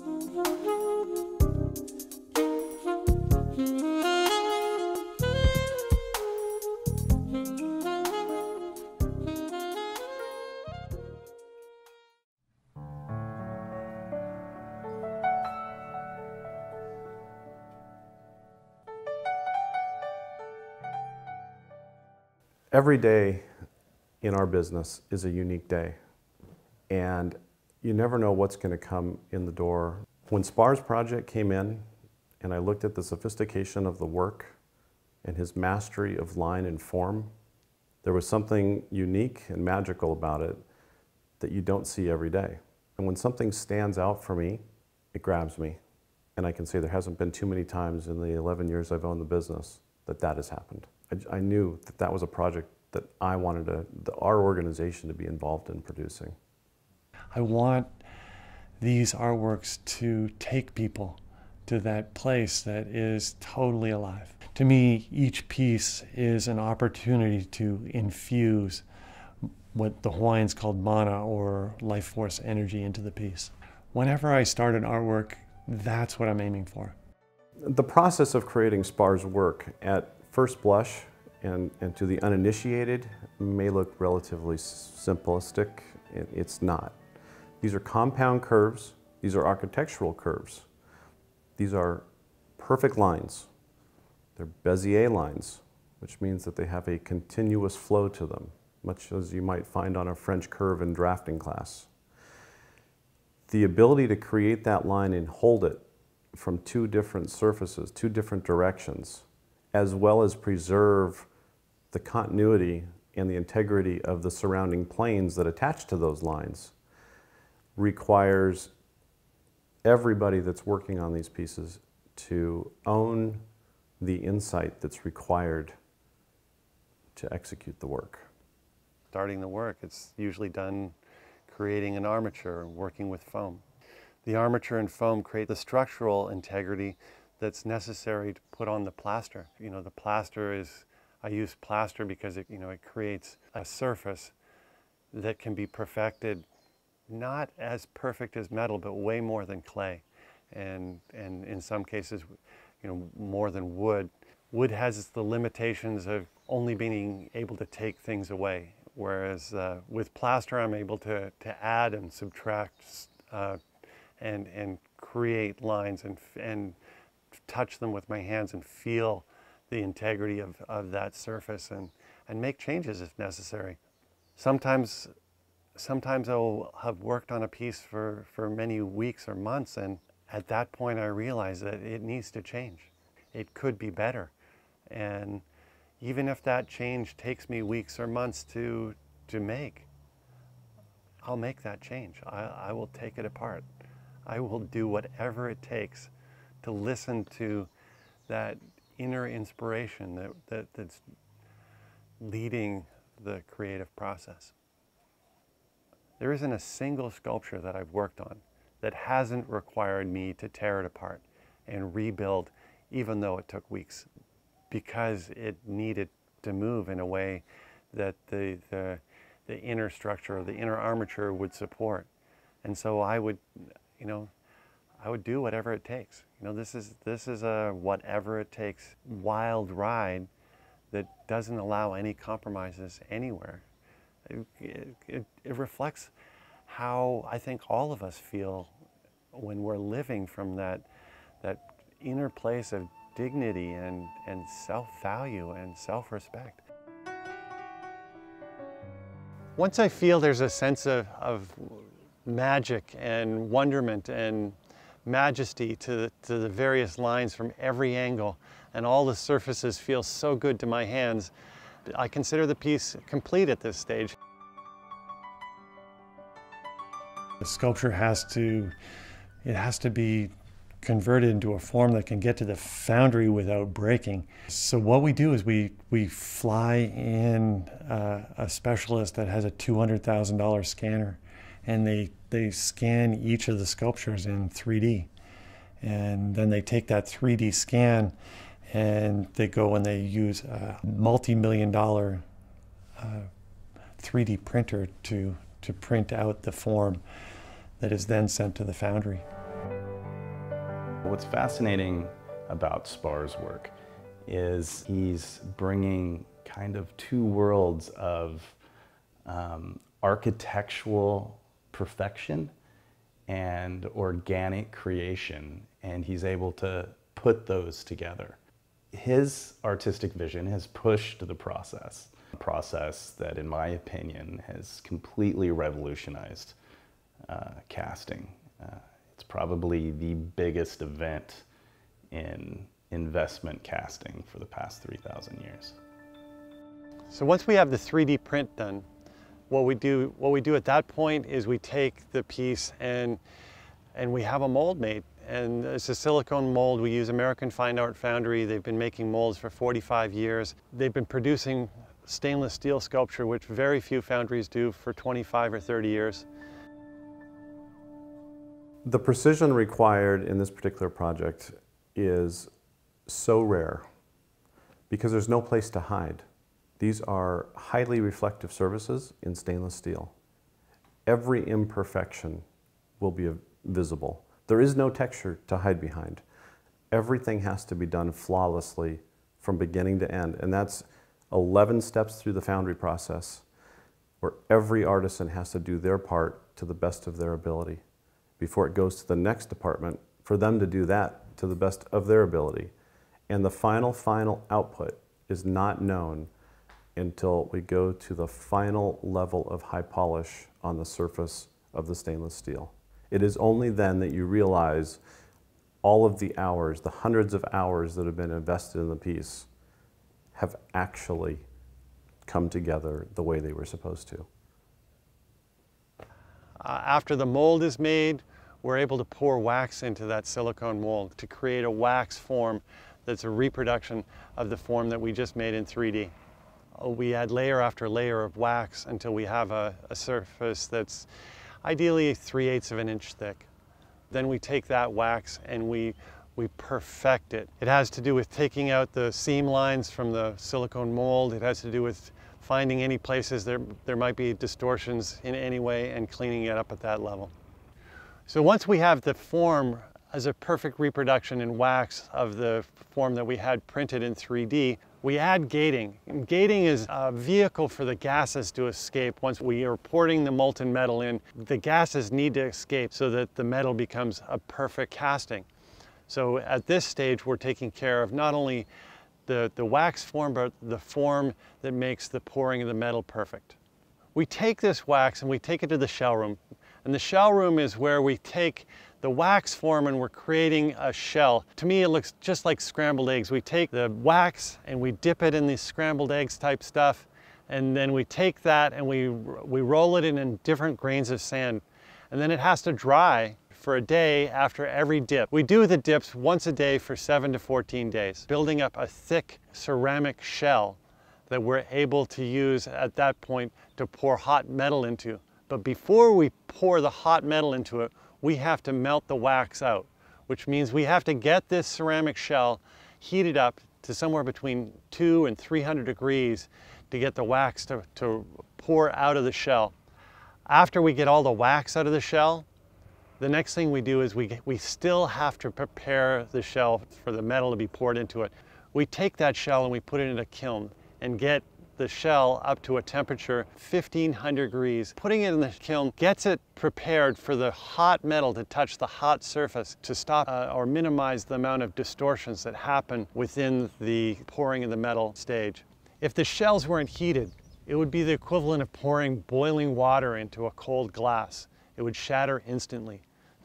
Every day in our business is a unique day, and you never know what's going to come in the door. When Spar's project came in and I looked at the sophistication of the work and his mastery of line and form, there was something unique and magical about it that you don't see every day. And when something stands out for me, it grabs me. And I can say there hasn't been too many times in the 11 years I've owned the business that that has happened. I knew that that was a project that I wanted our organization to be involved in producing. I want these artworks to take people to that place that is totally alive. To me, each piece is an opportunity to infuse what the Hawaiians called mana, or life force energy, into the piece. Whenever I start an artwork, that's what I'm aiming for. The process of creating Spar's work at first blush and to the uninitiated may look relatively simplistic. It's not. These are compound curves. These are architectural curves. These are perfect lines. They're Bezier lines, which means that they have a continuous flow to them, much as you might find on a French curve in drafting class. The ability to create that line and hold it from two different surfaces, two different directions, as well as preserve the continuity and the integrity of the surrounding planes that attach to those lines, requires everybody that's working on these pieces to own the insight that's required to execute the work. Starting the work, it's usually done creating an armature, working with foam. The armature and foam create the structural integrity that's necessary to put on the plaster. You know, the plaster is, I use plaster because it creates a surface that can be perfected, not as perfect as metal, but way more than clay. And in some cases, more than wood. Wood has the limitations of only being able to take things away, whereas with plaster, I'm able to add and subtract and create lines and touch them with my hands and feel the integrity of that surface and make changes if necessary. Sometimes I'll have worked on a piece for many weeks or months, and at that point I realize that it needs to change. It could be better. And even if that change takes me weeks or months to make, I'll make that change. I will take it apart. I will do whatever it takes to listen to that inner inspiration that's leading the creative process. There isn't a single sculpture that I've worked on that hasn't required me to tear it apart and rebuild, even though it took weeks, because it needed to move in a way that the inner structure or the inner armature would support. And so I would do whatever it takes. This is a whatever it takes wild ride that doesn't allow any compromises anywhere. It reflects how I think all of us feel when we're living from that inner place of dignity and self-value and self-respect. Once I feel there's a sense of magic and wonderment and majesty to the various lines from every angle, and all the surfaces feel so good to my hands, I consider the piece complete at this stage. The sculpture has to be converted into a form that can get to the foundry without breaking. So what we do is we fly in a specialist that has a $200,000 scanner, and they scan each of the sculptures in 3D. And then they take that 3D scan and they go and they use a multi-million-dollar 3D printer to print out the form that is then sent to the foundry. What's fascinating about Spar's work is he's bringing kind of two worlds of architectural perfection and organic creation, and he's able to put those together. His artistic vision has pushed the process, a process that, in my opinion, has completely revolutionized casting. It's probably the biggest event in investment casting for the past 3,000 years. So once we have the 3D print done, what we do at that point is we take the piece and we have a mold made. And it's a silicone mold. We use American Fine Art Foundry. They've been making molds for 45 years. They've been producing stainless steel sculpture, which very few foundries do, for 25 or 30 years. The precision required in this particular project is so rare because there's no place to hide. These are highly reflective surfaces in stainless steel. Every imperfection will be visible. There is no texture to hide behind. Everything has to be done flawlessly from beginning to end, and that's 11 steps through the foundry process where every artisan has to do their part to the best of their ability before it goes to the next department for them to do that to the best of their ability. And the final output is not known until we go to the final level of high polish on the surface of the stainless steel. It is only then that you realize all of the hours, the hundreds of hours that have been invested in the piece, have actually come together the way they were supposed to. After the mold is made, we're able to pour wax into that silicone mold to create a wax form that's a reproduction of the form that we just made in 3D. We add layer after layer of wax until we have a surface that's ideally 3/8 of an inch thick. Then we take that wax and we perfect it. It has to do with taking out the seam lines from the silicone mold. It has to do with finding any places there might be distortions in any way and cleaning it up at that level. So once we have the form as a perfect reproduction in wax of the form that we had printed in 3D, we add gating. And gating is a vehicle for the gases to escape. Once we are pouring the molten metal in, the gases need to escape so that the metal becomes a perfect casting. So at this stage, we're taking care of not only the wax form, but the form that makes the pouring of the metal perfect. We take this wax and we take it to the shell room. And the shell room is where we take the wax form and we're creating a shell. To me, it looks just like scrambled eggs. We take the wax and we dip it in these scrambled eggs type stuff, and then we take that and we roll it in different grains of sand. And then it has to dry for a day after every dip. We do the dips once a day for 7 to 14 days, building up a thick ceramic shell that we're able to use at that point to pour hot metal into. But before we pour the hot metal into it, we have to melt the wax out, which means we have to get this ceramic shell heated up to somewhere between 200 and 300 degrees to get the wax to pour out of the shell. After we get all the wax out of the shell, the next thing we do is we still have to prepare the shell for the metal to be poured into it. We take that shell and we put it in a kiln and get the shell up to a temperature 1500 degrees. Putting it in the kiln gets it prepared for the hot metal to touch the hot surface to stop or minimize the amount of distortions that happen within the pouring of the metal stage. If the shells weren't heated, it would be the equivalent of pouring boiling water into a cold glass. It would shatter instantly.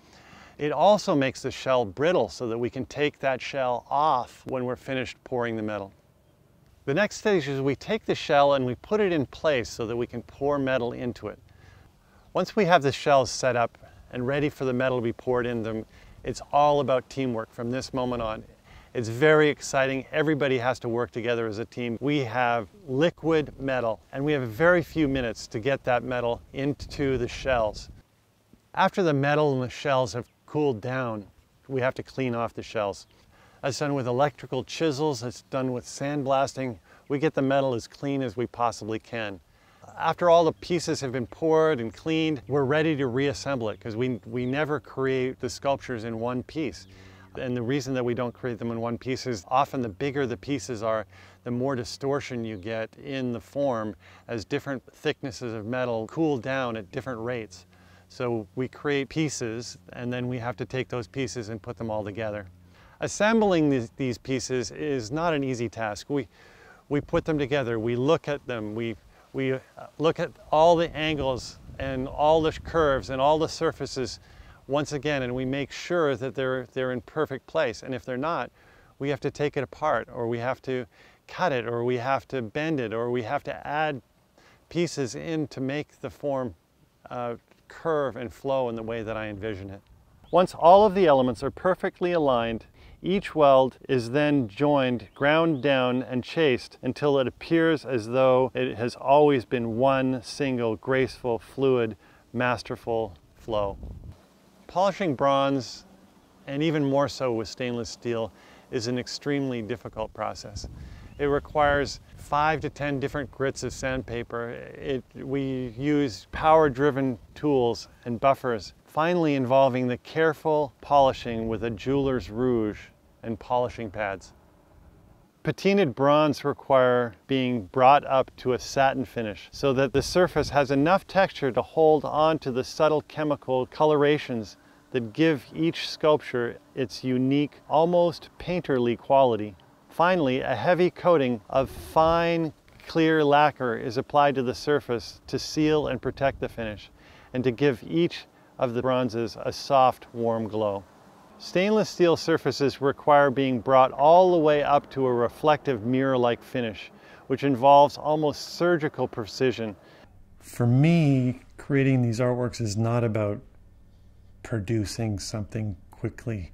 It also makes the shell brittle so that we can take that shell off when we're finished pouring the metal. The next stage is we take the shell and we put it in place so that we can pour metal into it. Once we have the shells set up and ready for the metal to be poured in them, it's all about teamwork from this moment on. It's very exciting. Everybody has to work together as a team. We have liquid metal and we have very few minutes to get that metal into the shells. After the metal and the shells have cooled down, we have to clean off the shells. That's done with electrical chisels, it's done with sandblasting. We get the metal as clean as we possibly can. After all the pieces have been poured and cleaned, we're ready to reassemble it because we never create the sculptures in one piece. And the reason that we don't create them in one piece is often the bigger the pieces are, the more distortion you get in the form as different thicknesses of metal cool down at different rates. So we create pieces and then we have to take those pieces and put them all together. Assembling these pieces is not an easy task. We put them together, we look at them, we look at all the angles and all the curves and all the surfaces once again, and we make sure that they're in perfect place. And if they're not, we have to take it apart, or we have to cut it, or we have to bend it, or we have to add pieces in to make the form curve and flow in the way that I envision it. Once all of the elements are perfectly aligned, each weld is then joined, ground down, and chased until it appears as though it has always been one single graceful, fluid, masterful flow. Polishing bronze, and even more so with stainless steel, is an extremely difficult process. It requires 5 to 10 different grits of sandpaper. We use power-driven tools and buffers, finally involving the careful polishing with a jeweler's rouge and polishing pads. Patinated bronze require being brought up to a satin finish so that the surface has enough texture to hold on to the subtle chemical colorations that give each sculpture its unique, almost painterly quality. Finally, a heavy coating of fine, clear lacquer is applied to the surface to seal and protect the finish, and to give each of the bronzes a soft, warm glow. Stainless steel surfaces require being brought all the way up to a reflective mirror-like finish, which involves almost surgical precision. For me, creating these artworks is not about producing something quickly.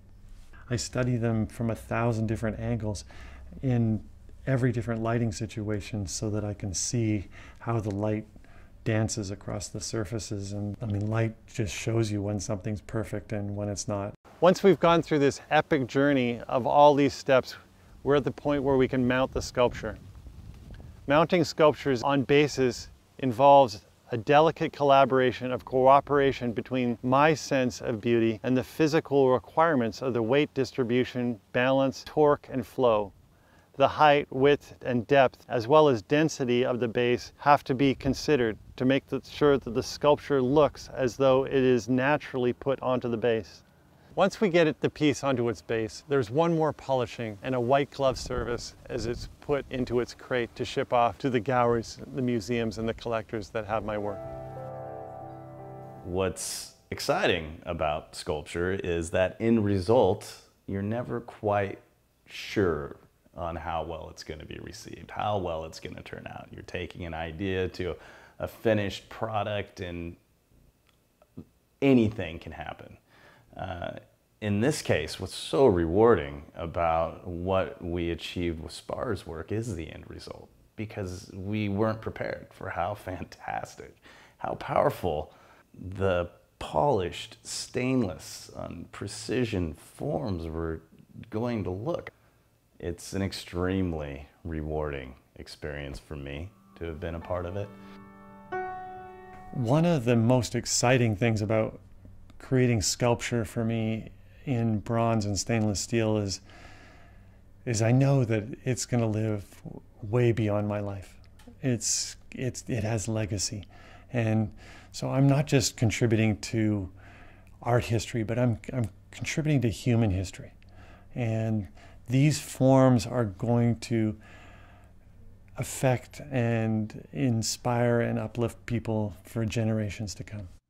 I study them from 1,000 different angles in every different lighting situation so that I can see how the light dances across the surfaces. And I mean, light just shows you when something's perfect and when it's not. Once we've gone through this epic journey of all these steps, we're at the point where we can mount the sculpture. Mounting sculptures on bases involves a delicate collaboration of cooperation between my sense of beauty and the physical requirements of the weight distribution, balance, torque, and flow. The height, width, and depth, as well as density of the base, have to be considered to make sure that the sculpture looks as though it is naturally put onto the base. Once we get the piece onto its base, there's one more polishing and a white glove service as it's put into its crate to ship off to the galleries, the museums, and the collectors that have my work. What's exciting about sculpture is that in result, you're never quite sure on how well it's going to be received, how well it's going to turn out. You're taking an idea to a finished product, and anything can happen. In this case, what's so rewarding about what we achieved with Spar's work is the end result, because we weren't prepared for how fantastic, how powerful the polished stainless precision forms were going to look. It's an extremely rewarding experience for me to have been a part of it. One of the most exciting things about creating sculpture for me in bronze and stainless steel is I know that it's going to live way beyond my life. It has legacy. And so I'm not just contributing to art history, but I'm contributing to human history. And these forms are going to affect and inspire and uplift people for generations to come.